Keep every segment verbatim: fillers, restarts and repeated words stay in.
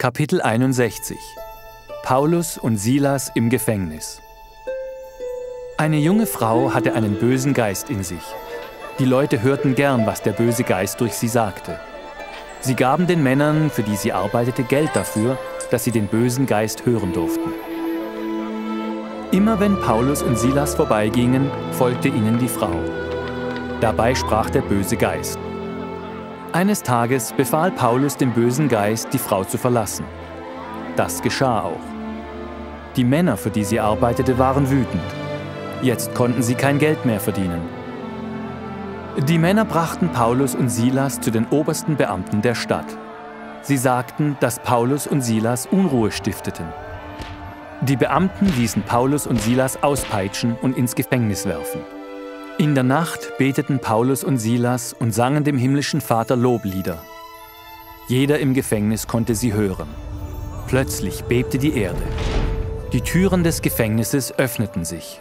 Kapitel einundsechzig. Paulus und Silas im Gefängnis. Eine junge Frau hatte einen bösen Geist in sich. Die Leute hörten gern, was der böse Geist durch sie sagte. Sie gaben den Männern, für die sie arbeitete, Geld dafür, dass sie den bösen Geist hören durften. Immer wenn Paulus und Silas vorbeigingen, folgte ihnen die Frau. Dabei sprach der böse Geist. Eines Tages befahl Paulus dem bösen Geist, die Frau zu verlassen. Das geschah auch. Die Männer, für die sie arbeitete, waren wütend. Jetzt konnten sie kein Geld mehr verdienen. Die Männer brachten Paulus und Silas zu den obersten Beamten der Stadt. Sie sagten, dass Paulus und Silas Unruhe stifteten. Die Beamten ließen Paulus und Silas auspeitschen und ins Gefängnis werfen. In der Nacht beteten Paulus und Silas und sangen dem himmlischen Vater Loblieder. Jeder im Gefängnis konnte sie hören. Plötzlich bebte die Erde. Die Türen des Gefängnisses öffneten sich.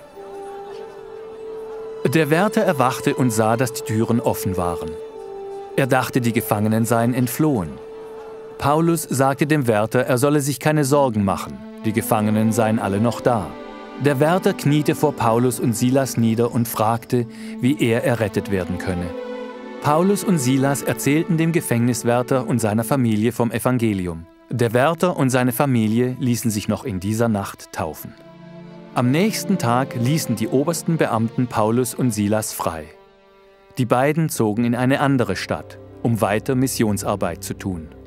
Der Wärter erwachte und sah, dass die Türen offen waren. Er dachte, die Gefangenen seien entflohen. Paulus sagte dem Wärter, er solle sich keine Sorgen machen, die Gefangenen seien alle noch da. Der Wärter kniete vor Paulus und Silas nieder und fragte, wie er errettet werden könne. Paulus und Silas erzählten dem Gefängniswärter und seiner Familie vom Evangelium. Der Wärter und seine Familie ließen sich noch in dieser Nacht taufen. Am nächsten Tag ließen die obersten Beamten Paulus und Silas frei. Die beiden zogen in eine andere Stadt, um weiter Missionsarbeit zu tun.